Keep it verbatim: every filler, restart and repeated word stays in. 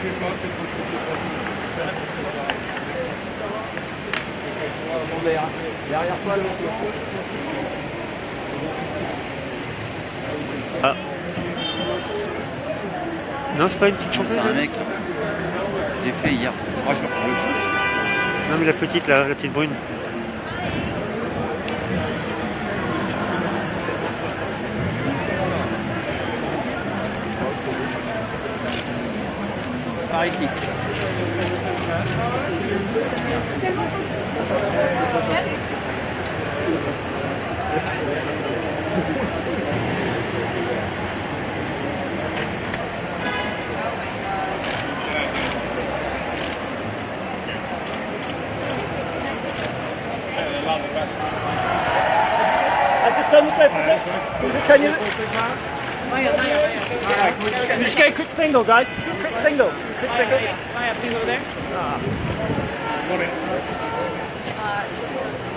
Derrière toi, le Ah. Non, c'est pas une petite chanteuse. C'est un mec. Je l'ai fait hier, ça fait trois jours que je le joue. Non, mais la petite, là, la petite brune. Par ici. Turn this way for a sec. Can you? We just get a quick single, guys. Quick single. Quick single. I have thing over there. Ah.